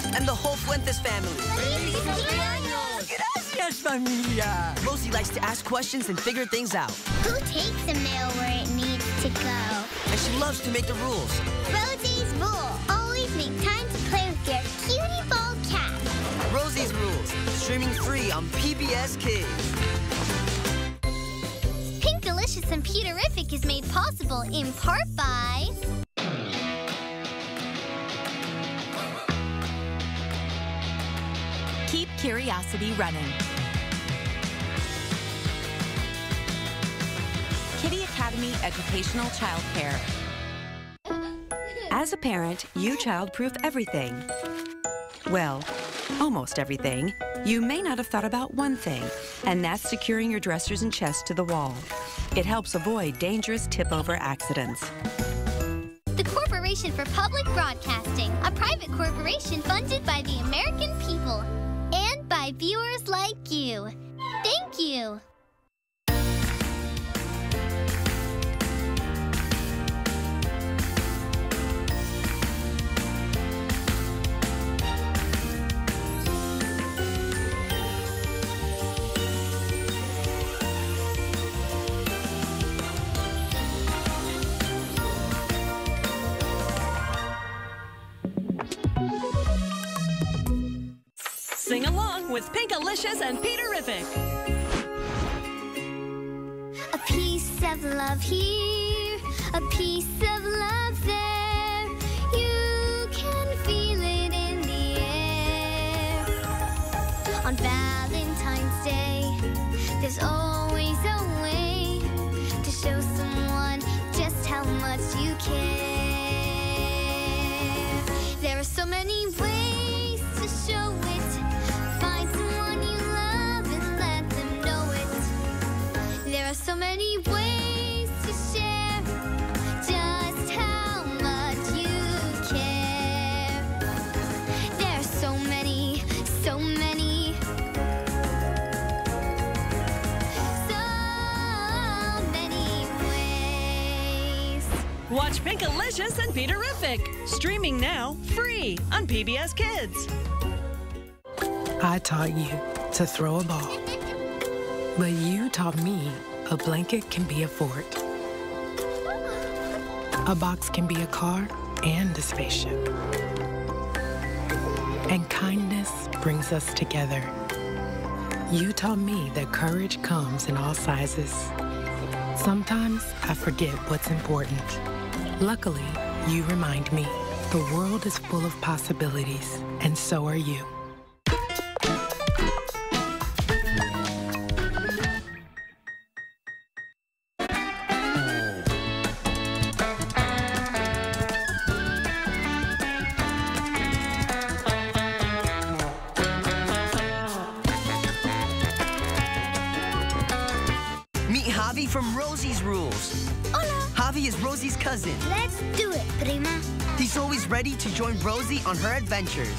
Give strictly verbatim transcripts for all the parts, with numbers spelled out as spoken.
and the whole Fuentes family. ¡Feliz cumpleaños! Gracias, familia. Rosie likes to ask questions and figure things out. Who takes the mail where it needs to go? And she loves to make the rules. Rosie's Rule. Always make time to play with your cutie ball cat. Rosie's Rules, streaming free on P B S Kids. Pinkalicious and Peterific is made possible in part by... Keep curiosity running. Kitty Academy Educational Childcare. As a parent, you childproof everything. Well, almost everything. You may not have thought about one thing, and that's securing your dressers and chests to the wall. It helps avoid dangerous tip-over accidents. The Corporation for Public Broadcasting, a private corporation funded by the American people and by viewers like you. Thank you. Sing along with Pinkalicious and Peterific. A piece of love here, a piece of love there. You can feel it in the air. On Valentine's Day, there's always a way to show someone just how much you care. There are so many ways to show it. Find someone you love and let them know it. There are so many ways to share just how much you care. There are so many, so many, so many ways. Watch Pinkalicious and Peterific, streaming now, free on P B S Kids. I taught you to throw a ball, but you taught me a blanket can be a fort. A box can be a car and a spaceship. And kindness brings us together. You taught me that courage comes in all sizes. Sometimes I forget what's important. Luckily, you remind me the world is full of possibilities, and so are you. Javi from Rosie's Rules. Hola. Javi is Rosie's cousin. Let's do it, prima. He's always ready to join Rosie on her adventures.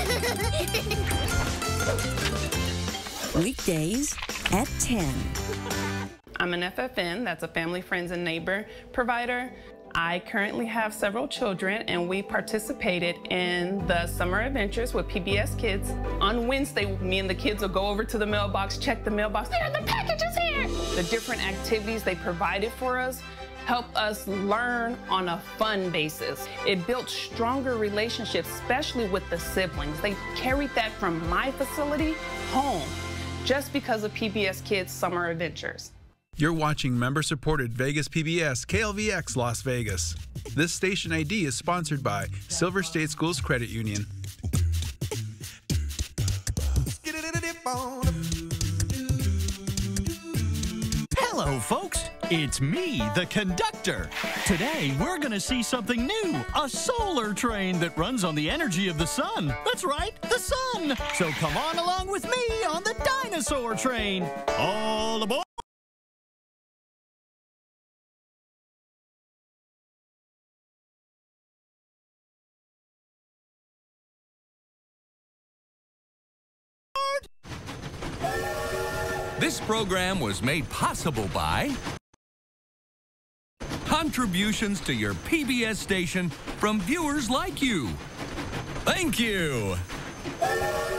Weekdays at ten. I'm an F F N, that's a family, friends, and neighbor provider. I currently have several children, and we participated in the summer adventures with P B S Kids. On Wednesday, me and the kids will go over to the mailbox, check the mailbox. There are the packages here! The different activities they provided for us help us learn on a fun basis. It built stronger relationships, especially with the siblings. They carried that from my facility home just because of P B S Kids Summer Adventures. You're watching member-supported Vegas P B S K L V X Las Vegas. This station I D is sponsored by Silver State Schools Credit Union. Hello, folks. It's me, the conductor. Today, we're going to see something new, a solar train that runs on the energy of the sun. That's right, the sun. So come on along with me on the dinosaur train. All aboard. This program was made possible by contributions to your P B S station from viewers like you. Thank you. Bye.